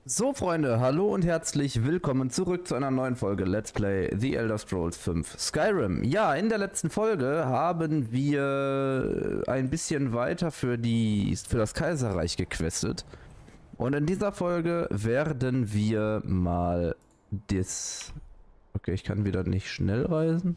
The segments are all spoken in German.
So Freunde, hallo und herzlich willkommen zurück zu einer neuen Folge Let's Play The Elder Scrolls 5 Skyrim. Ja, in der letzten Folge haben wir ein bisschen weiter für das Kaiserreich gequestet. Und in dieser Folge werden wir mal das... Okay, ich kann wieder nicht schnell reisen.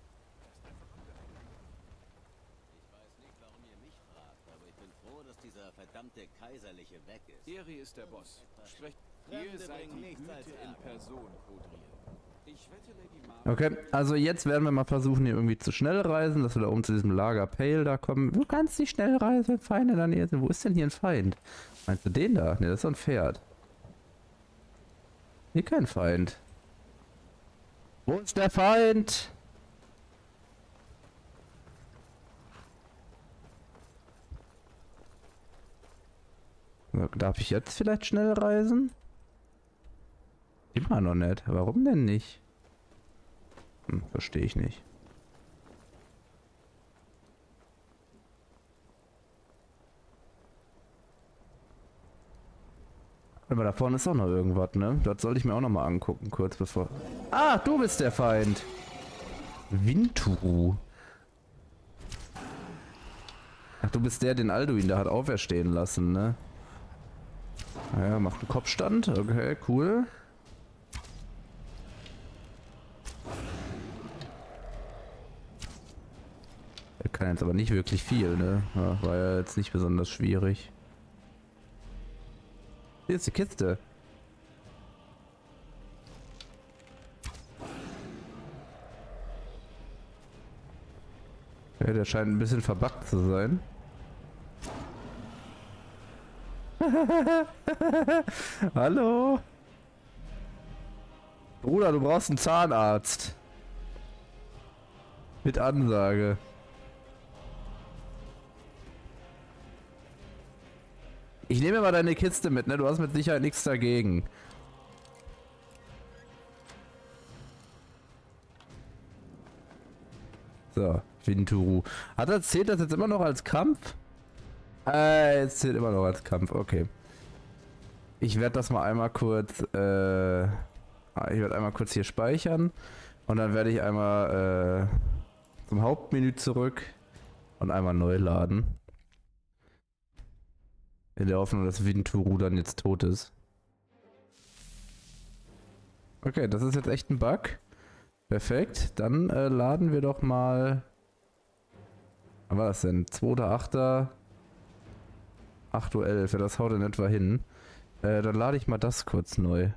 Eri ist der Boss. Sprecht. Ihr seid die Güte in Person, Odril. Ich wette, Lady Mar. Okay, also jetzt werden wir mal versuchen, hier irgendwie zu schnell reisen, dass wir da oben zu diesem Lager Pale da kommen. Du kannst nicht schnell reisen, wenn Feinde in der Nähe sind. Wo ist denn hier ein Feind? Meinst du den da? Ne, das ist so ein Pferd. Hier kein Feind. Wo ist der Feind? Darf ich jetzt vielleicht schnell reisen? Immer noch nicht. Warum denn nicht? Verstehe ich nicht. Aber da vorne ist auch noch irgendwas, ne? Das sollte ich mir auch noch mal angucken, kurz bevor... Ah, du bist der Feind! Winturu. Ach, du bist der, den Alduin da hat auferstehen lassen, ne? Naja, macht einen Kopfstand. Okay, cool. Er kann jetzt aber nicht wirklich viel, ne? Ja, war ja jetzt nicht besonders schwierig. Hier ist die Kiste. Okay, der scheint ein bisschen verbuggt zu sein. Hallo? Bruder, du brauchst einen Zahnarzt. Mit Ansage. Ich nehme mal deine Kiste mit, ne? Du hast mit Sicherheit nichts dagegen. So, Winturu. Zählt das jetzt immer noch als Kampf? Es zählt immer noch als Kampf, okay. Ich werde das mal einmal kurz, ich werde einmal kurz hier speichern und dann werde ich einmal zum Hauptmenü zurück und einmal neu laden. In der Hoffnung, dass Winturu dann jetzt tot ist. Okay, das ist jetzt echt ein Bug. Perfekt, dann laden wir doch mal... Was war das denn? 2.8. 8:11 Uhr, ja, das haut in etwa hin. Dann lade ich mal das kurz neu.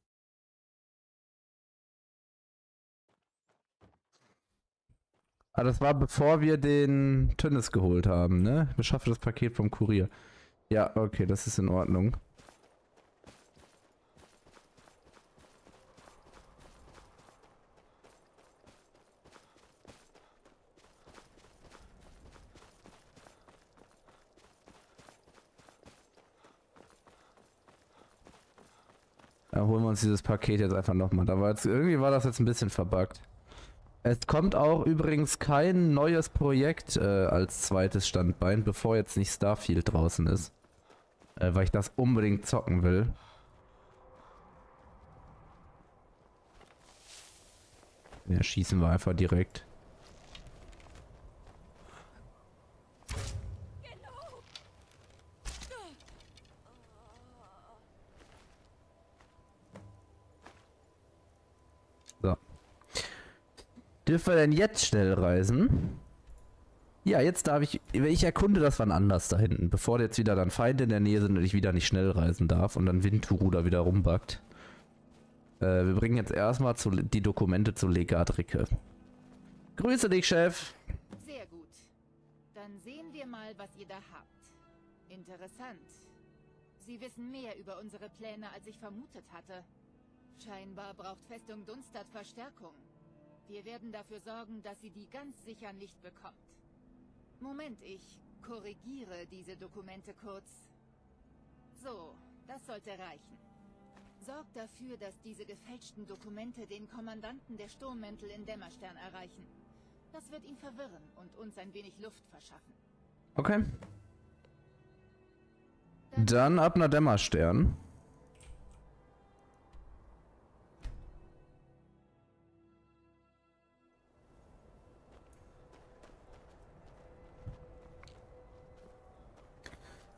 Ah, das war bevor wir den Tönnis geholt haben, ne? Beschaffe das Paket vom Kurier. Ja, okay, das ist in Ordnung. Da holen wir uns dieses Paket jetzt einfach nochmal. Irgendwie war das jetzt ein bisschen verbuggt. Es kommt auch übrigens kein neues Projekt als zweites Standbein, bevor jetzt nicht Starfield draußen ist. Weil ich das unbedingt zocken will. Ja, schießen wir einfach direkt. So. Dürfen wir denn jetzt schnell reisen? Ja, jetzt darf ich erkunde das wann anders da hinten, bevor jetzt wieder dann Feinde in der Nähe sind und ich wieder nicht schnell reisen darf und dann Winturu da wieder rumbackt. Wir bringen jetzt erstmal die Dokumente zu Legat Ricke. Grüße dich, Chef! Sehr gut. Dann sehen wir mal, was ihr da habt. Interessant. Sie wissen mehr über unsere Pläne, als ich vermutet hatte. Scheinbar braucht Festung Dunstad Verstärkung. Wir werden dafür sorgen, dass sie die ganz sicher nicht bekommt. Moment, ich korrigiere diese Dokumente kurz. So, das sollte reichen. Sorgt dafür, dass diese gefälschten Dokumente den Kommandanten der Sturmmäntel in Dämmerstern erreichen. Das wird ihn verwirren und uns ein wenig Luft verschaffen. Okay. Dann ab nach Dämmerstern.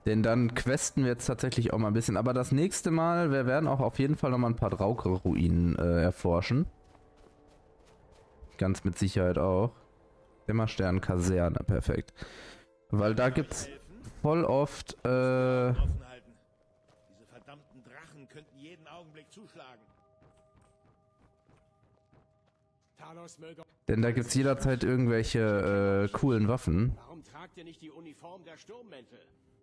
Denn dann questen wir jetzt tatsächlich auch mal ein bisschen. Aber das nächste Mal, wir werden auch auf jeden Fall nochmal ein paar Drauke-Ruinen erforschen. Ganz mit Sicherheit auch. Dämmerstern-Kaserne, perfekt. Weil da gibt's voll oft, Diese verdammten Drachen könnten jeden Augenblick zuschlagen. denn da gibt's jederzeit irgendwelche coolen Waffen. Warum tragt ihr nicht die Uniform der Sturmmäntel?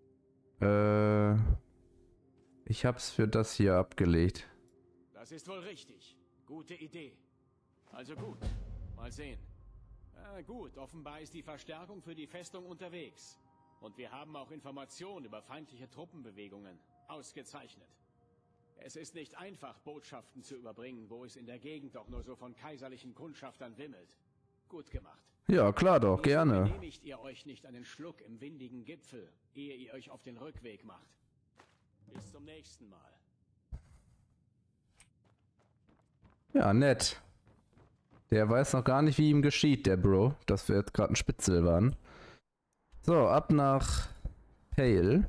Ich hab's für das hier abgelegt. Das ist wohl richtig. Gute Idee. Also gut, mal sehen. Gut, offenbar ist die Verstärkung für die Festung unterwegs. Und wir haben auch Informationen über feindliche Truppenbewegungen. Ausgezeichnet. Es ist nicht einfach, Botschaften zu überbringen, wo es in der Gegend doch nur so von kaiserlichen Kundschaftern wimmelt. Gut gemacht. Ja, klar doch, gerne. Wieso genehmigt ihr euch nicht einen Schluck im windigen Gipfel, ehe ihr euch auf den Rückweg macht? Bis zum nächsten Mal. Ja, nett. Der weiß noch gar nicht, wie ihm geschieht, der Bro. Dass wir jetzt gerade ein Spitzel waren. So, ab nach Pale.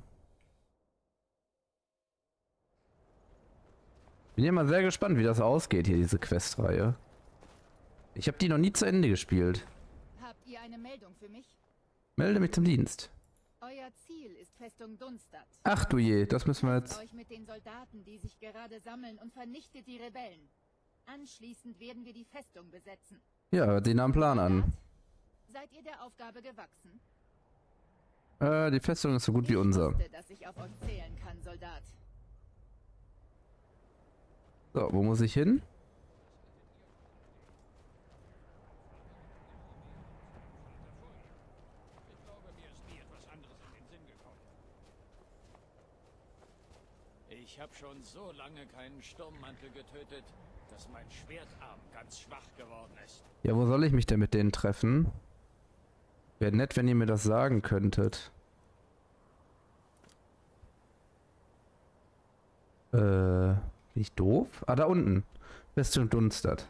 Bin ja mal sehr gespannt, wie das ausgeht hier, diese Questreihe. Ich habe die noch nie zu Ende gespielt. Habt ihr eine Meldung für mich? Melde mich zum Dienst. Euer Ziel ist Festung Dunstadt. Ach du je, das müssen wir Trefft jetzt... euch mit den Soldaten, die sich gerade sammeln, und vernichtet die Rebellen. Anschließend werden wir die Festung besetzen. Ja, hört sich nach einem Plan an. Seid ihr der Aufgabe gewachsen? Die Festung ist so gut wie unser. Ich wusste, dass ich auf euch zählen kann, Soldat. So, wo muss ich hin? Ich glaube, mir ist nie etwas anderes in den Sinn gekommen. Ich habe schon so lange keinen Sturmmantel getötet, dass mein Schwertarm ganz schwach geworden ist. Ja, wo soll ich mich denn mit denen treffen? Wäre nett, wenn ihr mir das sagen könntet. Bin ich doof? Ah, da unten. Festung Dunstadt.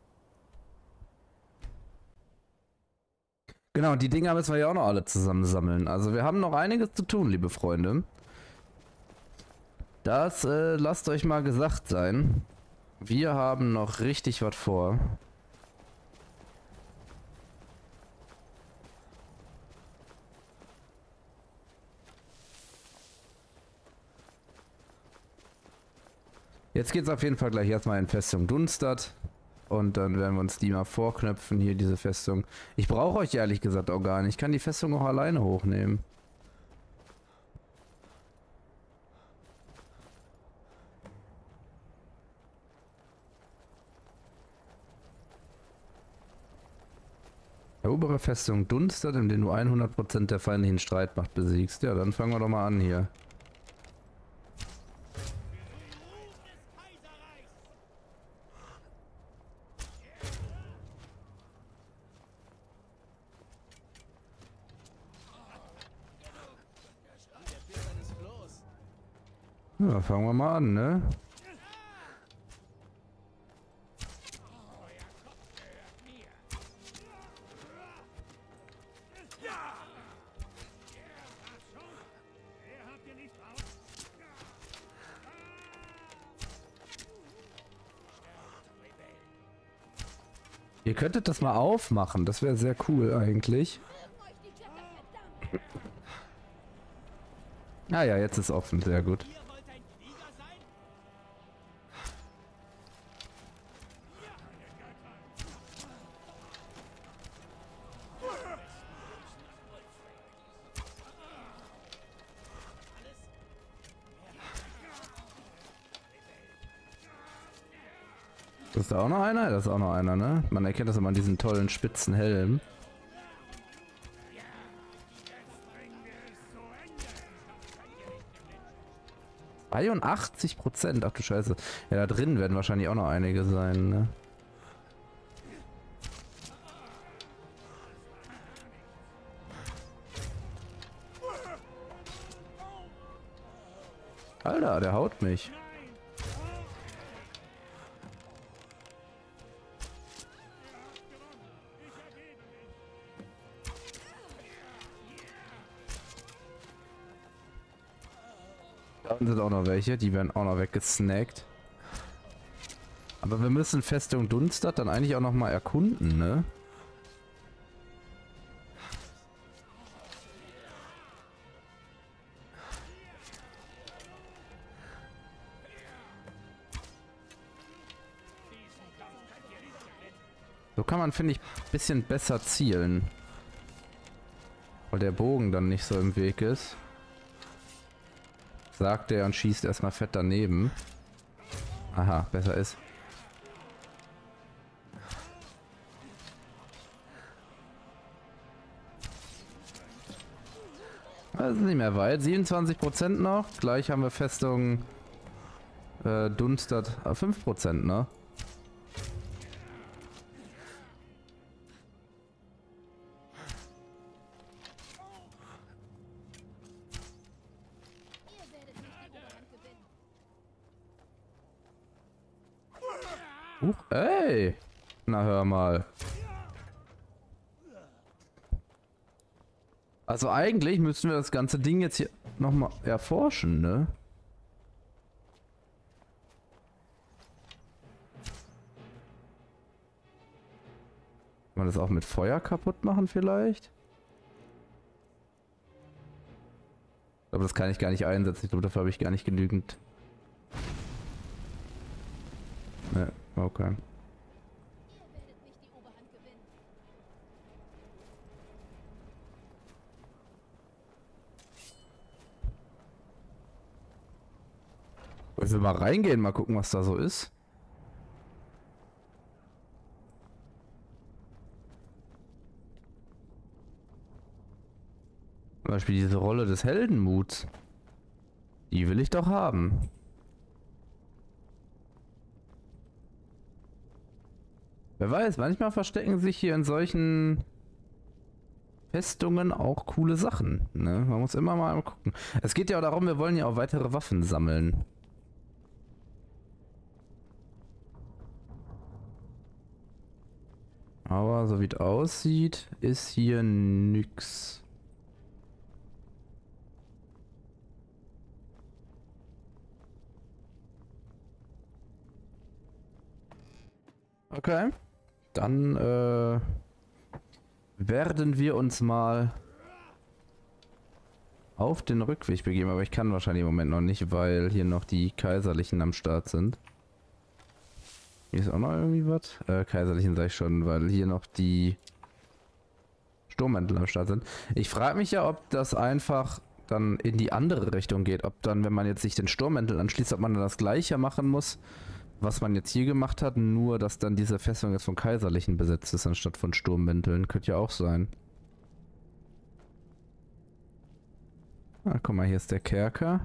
Genau, die Dinger müssen wir ja auch noch alle zusammen sammeln. Also wir haben noch einiges zu tun, liebe Freunde. Das lasst euch mal gesagt sein. Wir haben noch richtig was vor. Jetzt geht's auf jeden Fall gleich erstmal in Festung Dunstadt. Und dann werden wir uns die mal vorknöpfen, hier diese Festung. Ich brauche euch ehrlich gesagt auch gar nicht. Ich kann die Festung auch alleine hochnehmen. Erobere Festung Dunstadt, indem du 100% der feindlichen Streitmacht besiegst. Ja, dann fangen wir doch mal an hier. Ja, fangen wir mal an, ne? Ihr könntet das mal aufmachen, das wäre sehr cool eigentlich. Ah ja, jetzt ist offen, sehr gut. Das ist da auch noch einer? Das ist auch noch einer, ne? Man erkennt das immer an diesen tollen spitzen Helm. – 82%, ach du Scheiße. Ja, da drin werden wahrscheinlich auch noch einige sein, ne? Alter, der haut mich. Da unten sind auch noch welche, die werden auch noch weggesnackt. Aber wir müssen Festung Dunstadt dann eigentlich auch noch mal erkunden, ne? So kann man, finde ich, ein bisschen besser zielen. Weil der Bogen dann nicht so im Weg ist. Sagt er und schießt erstmal fett daneben. Aha, besser ist. Das ist nicht mehr weit. 27% noch. Gleich haben wir Festung Dunstadt 5%, ne? Ey! Na hör mal. Also eigentlich müssten wir das ganze Ding jetzt hier nochmal erforschen, ne? Kann man das auch mit Feuer kaputt machen vielleicht? Aber das kann ich gar nicht einsetzen. Ich glaube, dafür habe ich gar nicht genügend. Ne, okay. Wollen wir mal reingehen, mal gucken, was da so ist? Zum Beispiel diese Rolle des Heldenmuts. Die will ich doch haben. Wer weiß, manchmal verstecken sich hier in solchen Festungen auch coole Sachen. Ne? Man muss immer mal gucken. Es geht ja auch darum, wir wollen ja auch weitere Waffen sammeln. Aber so wie es aussieht, ist hier nix. Okay. Dann werden wir uns mal auf den Rückweg begeben. Aber ich kann wahrscheinlich im Moment noch nicht, weil hier noch die Kaiserlichen am Start sind. Hier ist auch noch irgendwie was. Kaiserlichen sag ich schon, weil hier noch die Sturmmäntel am Start sind. Ich frage mich ja, ob das einfach dann in die andere Richtung geht. Ob dann, wenn man jetzt sich den Sturmmäntel anschließt, ob man dann das Gleiche machen muss, was man jetzt hier gemacht hat, nur dass dann diese Festung jetzt von Kaiserlichen besetzt ist, anstatt von Sturmmänteln. Könnte ja auch sein. Ah, guck mal, hier ist der Kerker.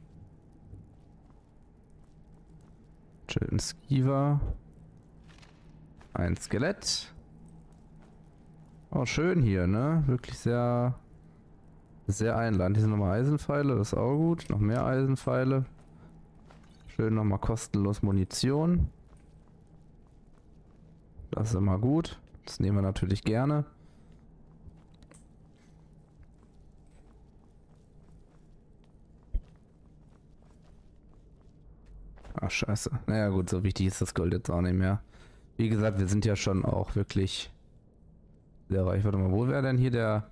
Chilton Skiver. Ein Skelett. Oh, schön hier, ne? Wirklich sehr, sehr einladend. Hier sind nochmal Eisenpfeile, das ist auch gut. Noch mehr Eisenpfeile. Schön nochmal kostenlos Munition. Das ist immer gut. Das nehmen wir natürlich gerne. Ach, scheiße. Naja gut, so wichtig ist das Gold jetzt auch nicht mehr. Wie gesagt, wir sind ja schon auch wirklich sehr reich. Warte mal, wo wäre denn hier der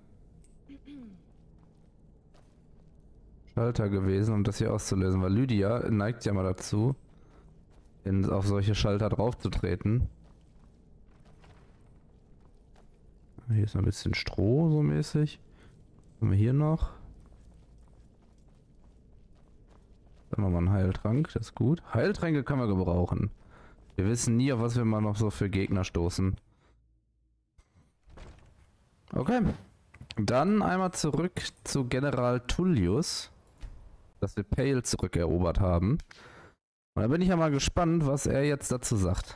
Schalter gewesen, um das hier auszulösen? Weil Lydia neigt ja mal dazu, auf solche Schalter draufzutreten. Hier ist noch ein bisschen Stroh, so mäßig. Was haben wir hier noch? Dann nochmal einen Heiltrank, das ist gut. Heiltränke können wir gebrauchen. Wir wissen nie, auf was wir mal noch so für Gegner stoßen. Okay. Dann einmal zurück zu General Tullius. Dass wir Pale zurückerobert haben. Und da bin ich ja mal gespannt, was er jetzt dazu sagt.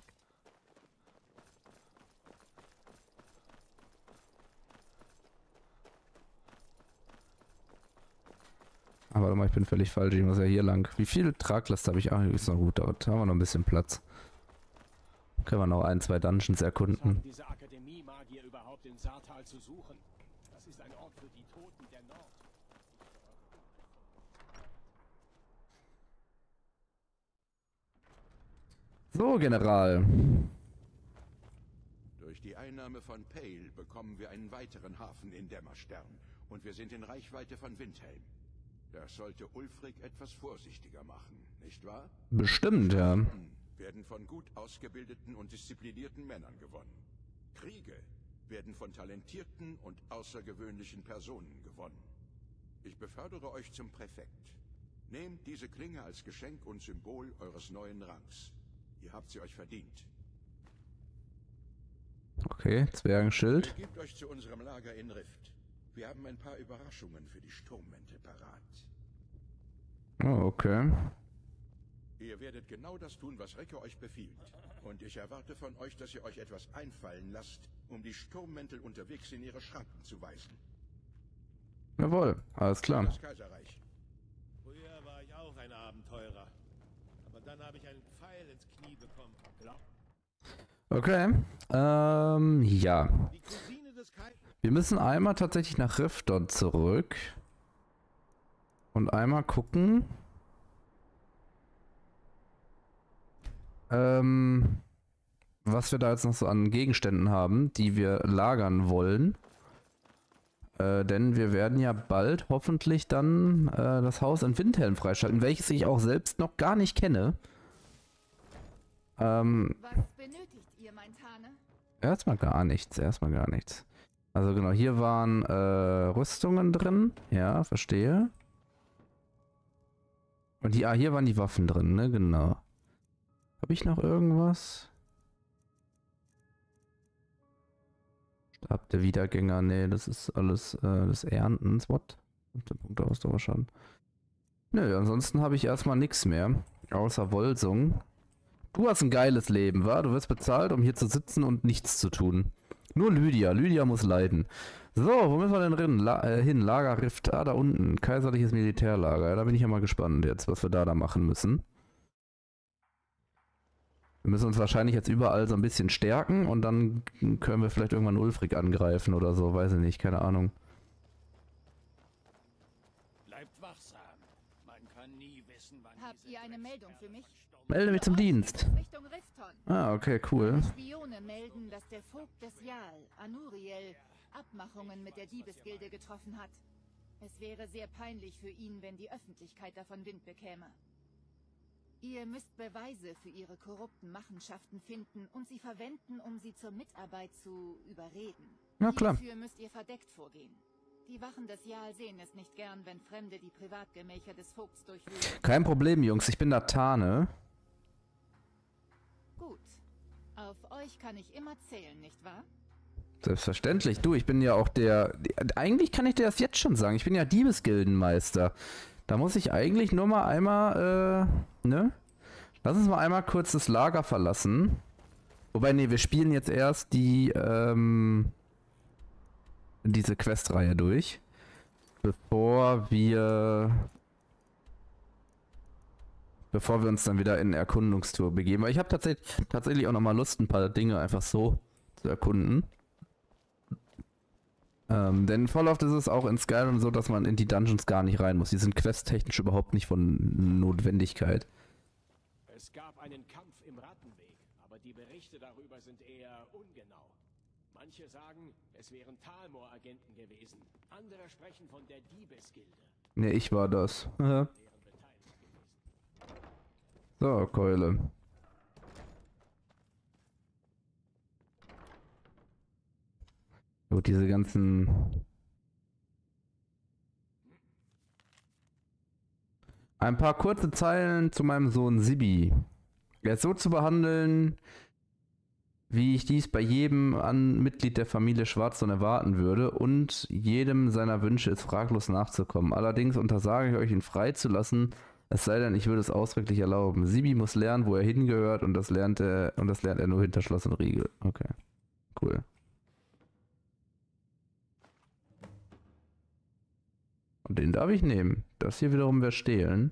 Aber warte mal, ich bin völlig falsch. Ich muss ja hier lang. Wie viel Traglast habe ich? Ach, ist noch gut. Da haben wir noch ein bisschen Platz. Können wir noch ein, zwei Dungeons erkunden. Diese Akademie-Magier überhaupt in Saartal zu suchen? Das ist ein Ort für die Toten der Nord. So, General. Durch die Einnahme von Pale bekommen wir einen weiteren Hafen in Dämmerstern und wir sind in Reichweite von Windhelm. Das sollte Ulfric etwas vorsichtiger machen, nicht wahr? Bestimmt, ja. Werden von gut ausgebildeten und disziplinierten Männern gewonnen. Kriege werden von talentierten und außergewöhnlichen Personen gewonnen. Ich befördere euch zum Präfekt. Nehmt diese Klinge als Geschenk und Symbol eures neuen Rangs. Ihr habt sie euch verdient. Okay, Zwergenschild. Begebt euch zu unserem Lager in Rift. Wir haben ein paar Überraschungen für die Sturmmäntel parat. Oh, okay. Ihr werdet genau das tun, was Recke euch befiehlt. Und ich erwarte von euch, dass ihr euch etwas einfallen lasst, um die Sturmmäntel unterwegs in ihre Schranken zu weisen. Jawohl, alles klar. Das Kaiserreich. Früher war ich auch ein Abenteurer. Aber dann habe ich einen Pfeil ins Knie bekommen. Okay. Ja. Die Cousine des Kaisers. Wir müssen einmal tatsächlich nach Rifton zurück. Und einmal gucken. Was wir da jetzt noch so an Gegenständen haben, die wir lagern wollen. Denn wir werden ja bald hoffentlich dann das Haus in Windhelm freischalten, welches ich auch selbst noch gar nicht kenne. Was benötigt ihr, mein Tane? Erstmal gar nichts, Also genau, hier waren Rüstungen drin. Ja, verstehe. Und hier waren die Waffen drin, ne? Genau. Habe ich noch irgendwas? Stab der Wiedergänger, nee, das ist alles des Erntens. What? 15 Punkte Ausdauer schon. Nö, ansonsten habe ich erstmal nichts mehr. Außer Wolsung. Du hast ein geiles Leben, wa? Du wirst bezahlt, um hier zu sitzen und nichts zu tun. Nur Lydia. Lydia muss leiden. So, wo müssen wir denn hin? Lager Rift. Ah, da unten. Kaiserliches Militärlager. Ja, da bin ich ja mal gespannt jetzt, was wir da machen müssen. Wir müssen uns wahrscheinlich jetzt überall so ein bisschen stärken und dann können wir vielleicht irgendwann Ulfric angreifen oder so. Weiß ich nicht, keine Ahnung. Bleibt wachsam. Man kann nie wissen, wann Habt ihr eine Meldung für mich? Melde mich zum Dienst. Richtung Rifton. Ah, okay, cool. Spione melden, dass der Vogt des Jarl, Anuriel, Abmachungen mit der Diebesgilde getroffen hat. Es wäre sehr peinlich für ihn, wenn die Öffentlichkeit davon Wind bekäme. Ihr müsst Beweise für ihre korrupten Machenschaften finden und sie verwenden, um sie zur Mitarbeit zu überreden. Na klar. Hierfür müsst ihr verdeckt vorgehen. Die Wachen des Jarl sehen es nicht gern, wenn Fremde die Privatgemächer des Vogts durchwühlen. Kein Problem, Jungs. Ich bin da Tane. Gut. Auf euch kann ich immer zählen, nicht wahr? Selbstverständlich. Du, ich bin ja auch der... Eigentlich kann ich dir das jetzt schon sagen. Ich bin ja Diebesgildenmeister. Da muss ich eigentlich nur mal einmal, ne? Lass uns mal einmal kurz das Lager verlassen. Wobei, nee, wir spielen jetzt erst diese Questreihe durch. Bevor wir uns dann wieder in Erkundungstour begeben. Weil ich habe tatsächlich auch nochmal Lust, ein paar Dinge einfach so zu erkunden. Denn voll oft ist es auch in Skyrim so, dass man in die Dungeons gar nicht rein muss. Die sind questtechnisch überhaupt nicht von Notwendigkeit. Es gab einen Kampf im Rattenweg, aber die Berichte darüber sind eher ungenau. Manche sagen, es wären Talmor-Agenten gewesen. Andere sprechen von der Diebesgilde. Ne, ich war das. So, Keule. Gut, diese ganzen... Ein paar kurze Zeilen zu meinem Sohn Sibi. Er ist so zu behandeln, wie ich dies bei jedem Mitglied der Familie Schwarzson erwarten würde, und jedem seiner Wünsche ist fraglos nachzukommen. Allerdings untersage ich euch, ihn freizulassen, es sei denn, ich würde es ausdrücklich erlauben. Sibi muss lernen, wo er hingehört, und das lernt er nur hinter Schloss und Riegel. Okay, cool. Und den darf ich nehmen. Das hier wiederum wäre stehlen.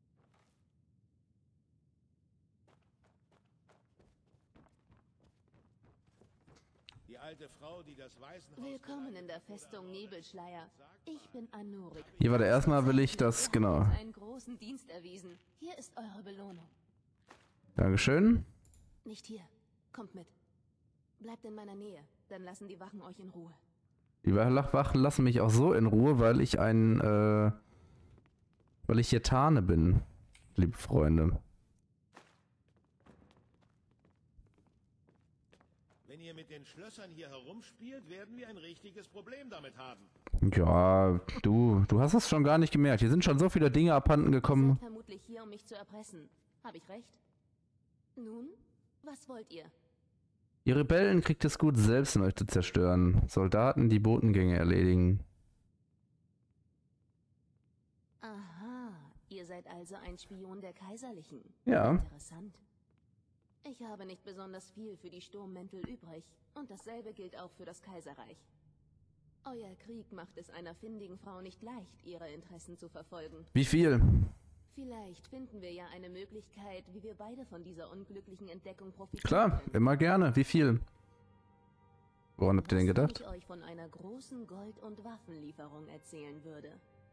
Die alte Frau, die das Waisenhaus... Willkommen in der Festung Nebelschleier. Ich bin Anuri. Hier war der erstmal will ich das, genau. Einen großen Dienst erwiesen. Hier ist eure Belohnung. Dankeschön. Nicht hier. Kommt mit. Bleibt in meiner Nähe, dann lassen die Wachen euch in Ruhe. Die Wachen lassen mich auch so in Ruhe, weil ich weil ich hier Tarne bin, liebe Freunde. Wenn ihr mit den Schlössern hier herumspielt, werden wir ein richtiges Problem damit haben. Ja, du hast es schon gar nicht gemerkt. Hier sind schon so viele Dinge abhanden Ihr gekommen. seid vermutlich hier, um mich zu erpressen. Habe ich recht? Nun, was wollt ihr? Die Rebellen kriegt es gut, selbst in euch zu zerstören. Soldaten, die Botengänge erledigen. Aha, ihr seid also ein Spion der Kaiserlichen. Ja. Interessant. Ich habe nicht besonders viel für die Sturmmäntel übrig. Und dasselbe gilt auch für das Kaiserreich. Euer Krieg macht es einer findigen Frau nicht leicht, ihre Interessen zu verfolgen. Wie viel? Vielleicht finden wir ja eine Möglichkeit, wie wir beide von dieser unglücklichen Entdeckung profitieren Klar, können. immer gerne. Wie viel? Woran habt ihr denn Was, wenn gedacht? ich euch von einer großen Gold- und Waffenlieferung erzählen würde?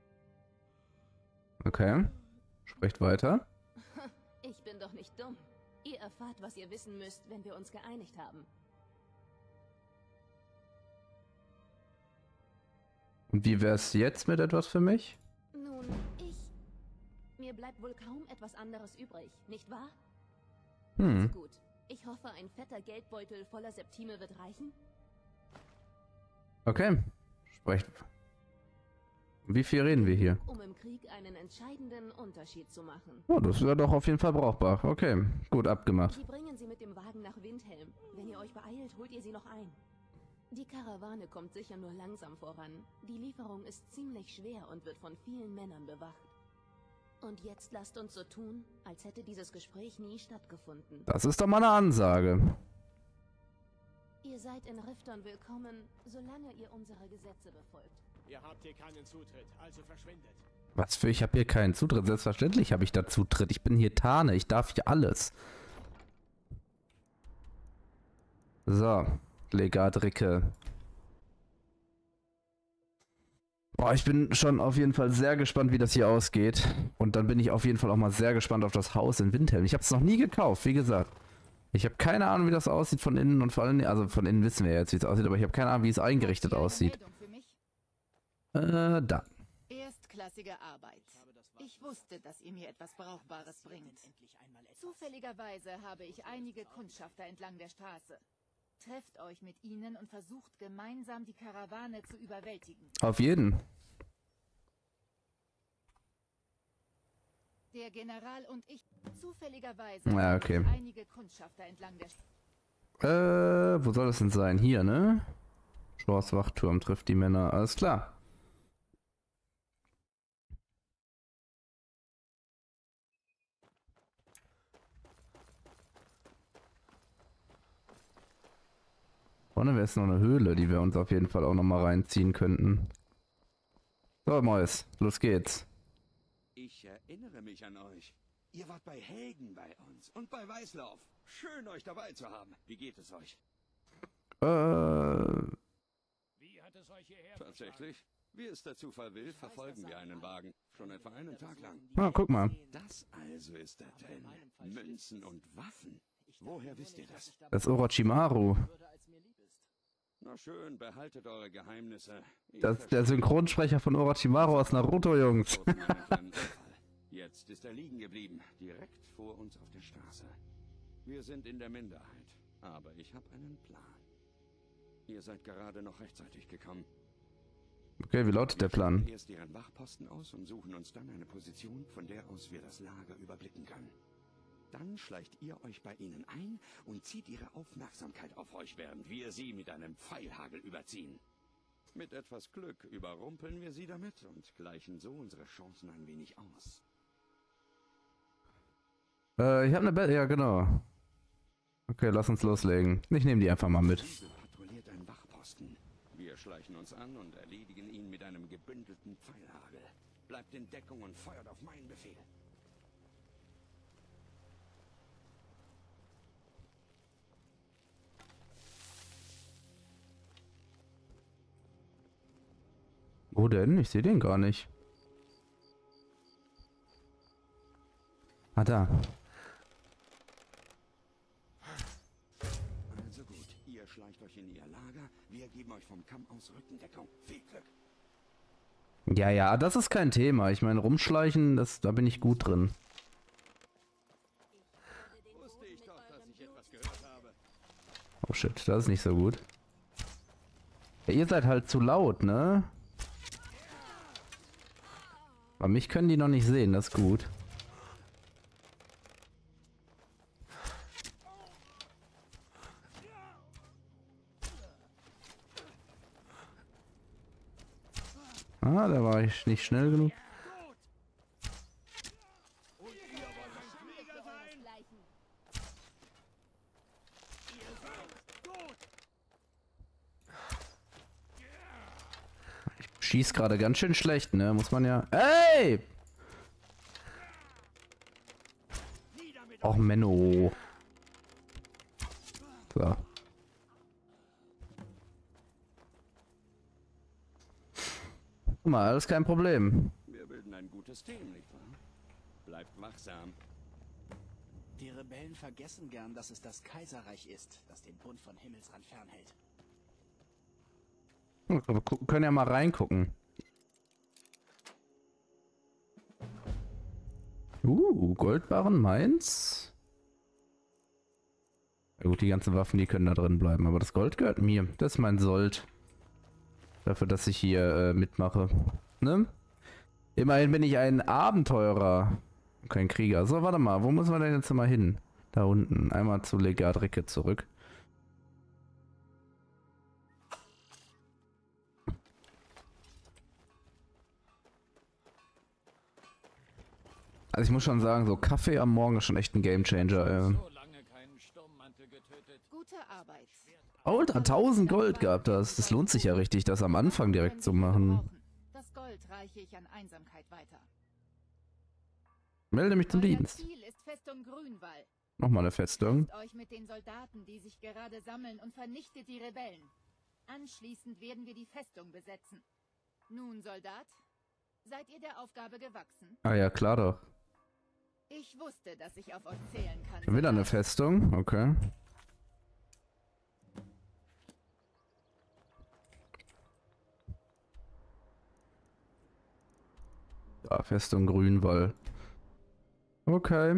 Okay. Sprecht weiter. Ich bin doch nicht dumm. Ihr erfahrt, was ihr wissen müsst, wenn wir uns geeinigt haben. Und wie wär's jetzt mit etwas für mich? Nun, mir bleibt wohl kaum etwas anderes übrig, nicht wahr? Hm. Gut. Ich hoffe, ein fetter Geldbeutel voller Septime wird reichen. Okay. Sprecht. Wie viel reden wir hier? Um im Krieg einen entscheidenden Unterschied zu machen. Oh, das wäre doch auf jeden Fall brauchbar. Okay, gut abgemacht. Sie bringen sie mit dem Wagen nach Windhelm. Wenn ihr euch beeilt, holt ihr sie noch ein. Die Karawane kommt sicher nur langsam voran. Die Lieferung ist ziemlich schwer und wird von vielen Männern bewacht. Und jetzt lasst uns so tun, als hätte dieses Gespräch nie stattgefunden. Das ist doch mal eine Ansage. Ihr seid in Rifton willkommen, solange ihr unsere Gesetze befolgt. Ihr habt hier keinen Zutritt, also verschwindet. Was für, ich habe hier keinen Zutritt. Selbstverständlich habe ich da Zutritt. Ich bin hier Tarne. Ich darf hier alles. So, Legadricke. Boah, ich bin schon auf jeden Fall sehr gespannt, wie das hier ausgeht. Und dann bin ich auf jeden Fall auch mal sehr gespannt auf das Haus in Windhelm. Ich habe es noch nie gekauft, wie gesagt. Ich habe keine Ahnung, wie das aussieht von innen und vor allem, also von innen wissen wir jetzt, wie es aussieht, aber ich habe keine Ahnung, wie es eingerichtet Habt ihr eine aussieht. Meldung für mich? Da. Erstklassige Arbeit. Ich wusste, dass ihr mir etwas Brauchbares bringt. Zufälligerweise habe ich einige Kundschafter entlang der Straße. Trefft euch mit ihnen und versucht gemeinsam die Karawane zu überwältigen. Auf jeden. Der General und ich zufälligerweise Ja, okay. habe ich einige Kundschafter entlang der Straße. Wo soll das denn sein? Hier, ne? Schloss Wachturm trifft die Männer. Alles klar. Vorne wäre es noch eine Höhle, die wir uns auf jeden Fall auch noch mal reinziehen könnten. So, Mäus, los geht's. Ich erinnere mich an euch. Ihr wart bei Helgen bei uns und bei Weißlauf. Schön, euch dabei zu haben. Wie geht es euch? Wie hat es euch hierher Tatsächlich? Wie es der Zufall will, verfolgen wir einen Wagen. Schon etwa einen Tag lang. Ah, guck mal. Das also ist da drin. Münzen und Waffen. Woher wisst ihr das? Das ist Orochimaru. Na schön, behaltet eure Geheimnisse. Das ist der Synchronsprecher von Orochimaru aus Naruto, Jungs. Jetzt ist er liegen geblieben, direkt vor uns auf der Straße. Wir sind in der Minderheit, aber ich habe einen Plan. Ihr seid gerade noch rechtzeitig gekommen. Okay, wie lautet der Wir stellen Plan? erst ihren Wachposten aus und suchen uns dann eine Position, von der aus wir das Lager überblicken können. Dann schleicht ihr euch bei ihnen ein und zieht ihre Aufmerksamkeit auf euch, während wir sie mit einem Pfeilhagel überziehen. Mit etwas Glück überrumpeln wir sie damit und gleichen so unsere Chancen ein wenig aus. Ich habe eine Bett. Ja, genau. Okay, lass uns loslegen. Ich nehme die einfach mal mit. Diese patrouilliert ein Wachposten. Wir schleichen uns an und erledigen ihn mit einem gebündelten Pfeilhagel. Bleibt in Deckung und feuert auf meinen Befehl. Wo denn? Ich sehe den gar nicht. Ah, da. schleicht euch in ihr Lager. Wir geben euch vom Kamm aus Rückendeckung. Viel Glück. Ja, ja, das ist kein Thema. Ich meine, rumschleichen, da bin ich gut drin. Wusste ich doch, dass ich etwas gehört habe. Oh shit, das ist nicht so gut. Ja, ihr seid halt zu laut, ne? Aber mich können die noch nicht sehen, das ist gut. Ah, da war ich nicht schnell genug. Ich schieß gerade ganz schön schlecht, ne? Muss man ja... Ey! Och, Menno. So. Guck mal, alles kein Problem. Wir bilden ein gutes Team, nicht wahr? Bleibt wachsam. Die Rebellen vergessen gern, dass es das Kaiserreich ist, das den Bund von Himmelsrand fernhält. Wir können ja mal reingucken. Goldbarren, meins. Ja gut, die ganzen Waffen, die können da drin bleiben, aber das Gold gehört mir. Das ist mein Sold. Dafür, dass ich hier mitmache. Ne? Immerhin bin ich ein Abenteurer. Kein Krieger. So, warte mal, wo müssen wir denn jetzt mal hin? Da unten. Einmal zu Legat Ricke zurück. Also ich muss schon sagen, so Kaffee am Morgen ist schon echt ein Gamechanger. Gute Arbeit. Alter, 1000 Gold gab das. Das lohnt sich ja richtig, das am Anfang direkt zu machen. Das Gold reiche ich an Einsamkeit weiter. Melde mich zum Euer Dienst. Ziel ist Festung Grünwall. Nochmal eine Festung. Trefft euch mit den Soldaten, die sich gerade sammeln, und vernichtet die Rebellen. Anschließend werden wir die Festung besetzen. Nun, Soldat, seid ihr der Aufgabe gewachsen? Ah ja, klar doch. Ich wusste, dass ich auf euch zählen kann. Schon wieder eine Festung, okay. Da, Festung Grünwall. Okay.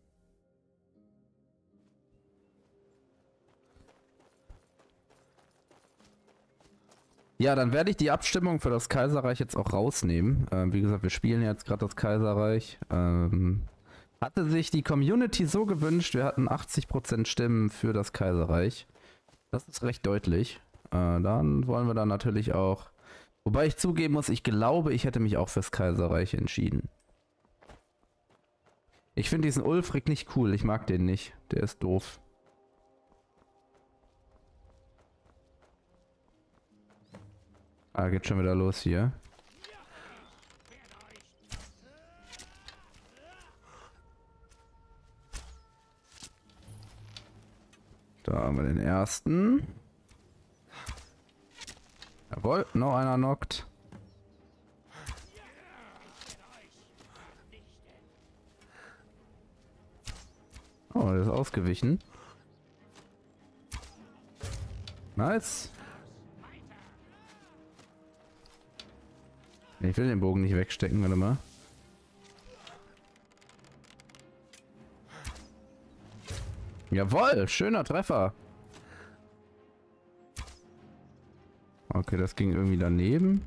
Ja, dann werde ich die Abstimmung für das Kaiserreich jetzt auch rausnehmen. Wie gesagt, wir spielen jetzt gerade das Kaiserreich. Hatte sich die Community so gewünscht, wir hatten 80% Stimmen für das Kaiserreich. Das ist recht deutlich. Dann wollen wir dann natürlich auch... Wobei ich zugeben muss, ich glaube, ich hätte mich auch fürs Kaiserreich entschieden. Ich finde diesen Ulfric nicht cool, ich mag den nicht. Der ist doof. Ah, geht schon wieder los hier. Da haben wir den ersten. Jawohl, noch einer knockt. Oh, der ist ausgewichen. Nice. Ich will den Bogen nicht wegstecken, warte mal. Jawohl, schöner Treffer. Okay, das ging irgendwie daneben.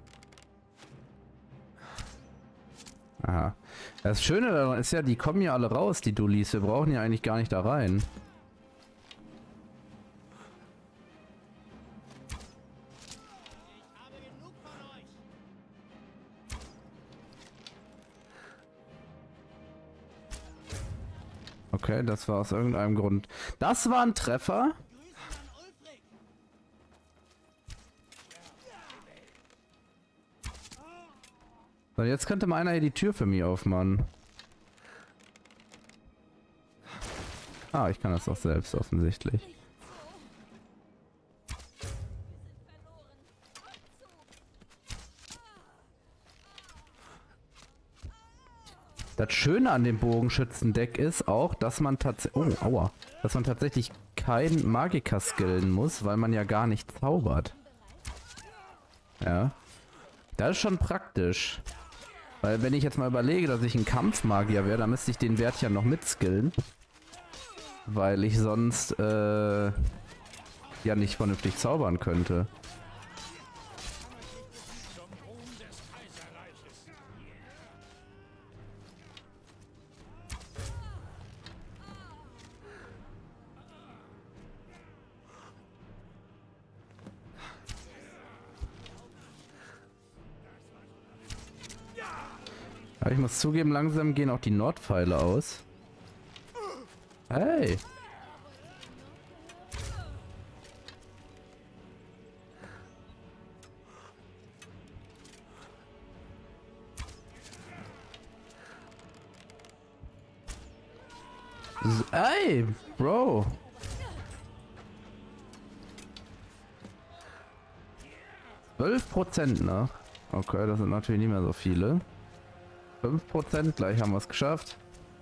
Aha. Das Schöne daran ist ja, die kommen ja alle raus, die Dullis. Wir brauchen ja eigentlich gar nicht da rein. Okay, das war aus irgendeinem Grund. Das war ein Treffer. So, jetzt könnte mal einer hier die Tür für mich aufmachen. Ah, ich kann das auch selbst offensichtlich. Das Schöne an dem Bogenschützendeck ist auch, dass man tatsächlich kein Magiker skillen muss, weil man ja gar nicht zaubert. Ja. Das ist schon praktisch. Weil wenn ich jetzt mal überlege, dass ich ein Kampfmagier wäre, dann müsste ich den Wert ja noch mitskillen. Weil ich sonst ja nicht vernünftig zaubern könnte. Aber ich muss zugeben, langsam gehen auch die Nordpfeile aus. Hey! Ey, Bro! %, ne? Okay, das sind natürlich nicht mehr so viele. 5%, gleich haben wir es geschafft.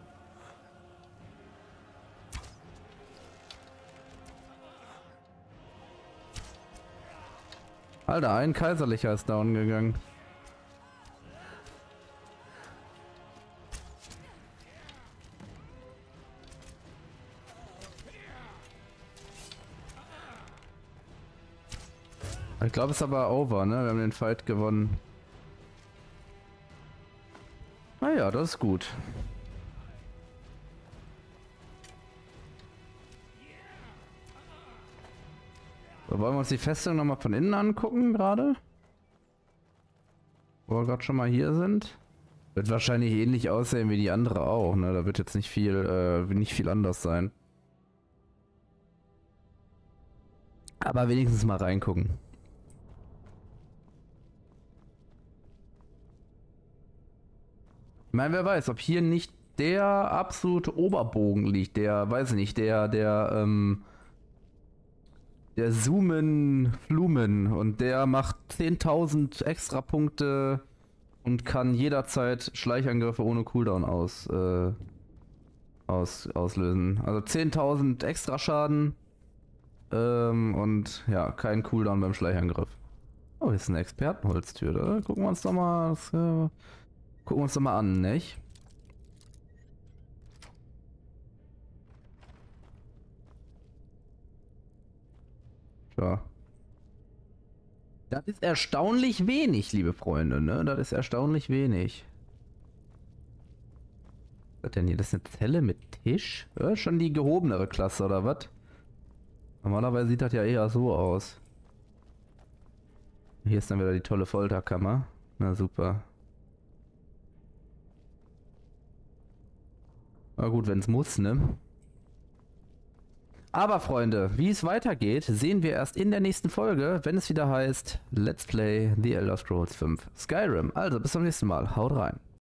Alter, ein Kaiserlicher ist down gegangen. Ich glaube, es ist aber over, ne? Wir haben den Fight gewonnen. Naja, das ist gut. So, wollen wir uns die Festung nochmal von innen angucken gerade? Wo wir gerade schon mal hier sind. Wird wahrscheinlich ähnlich aussehen wie die andere auch, ne? Da wird jetzt nicht viel anders sein. Aber wenigstens mal reingucken. Ich meine, wer weiß, ob hier nicht der absolute Oberbogen liegt, der, weiß ich nicht, der Zoomen Flumen und der macht 10.000 extra Punkte und kann jederzeit Schleichangriffe ohne Cooldown auslösen. Also 10.000 extra Schaden und ja, kein Cooldown beim Schleichangriff. Oh, hier ist eine Expertenholztür, da gucken wir uns doch mal an, nicht? Ja. Das ist erstaunlich wenig, liebe Freunde, ne? Das ist erstaunlich wenig. Was ist denn hier? Das ist eine Zelle mit Tisch? Ja, schon die gehobenere Klasse, oder was? Normalerweise sieht das ja eher so aus. Hier ist dann wieder die tolle Folterkammer. Na super. Na gut, wenn es muss, ne? Aber Freunde, wie es weitergeht, sehen wir erst in der nächsten Folge, wenn es wieder heißt Let's Play The Elder Scrolls 5 Skyrim. Also bis zum nächsten Mal. Haut rein.